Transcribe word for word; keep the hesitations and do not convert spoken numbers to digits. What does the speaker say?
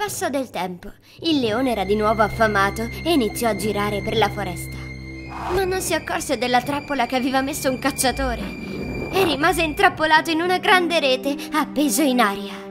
Passò del tempo. Il leone era di nuovo affamato e iniziò a girare per la foresta. Ma non si accorse della trappola che aveva messo un cacciatore e rimase intrappolato in una grande rete appeso in aria.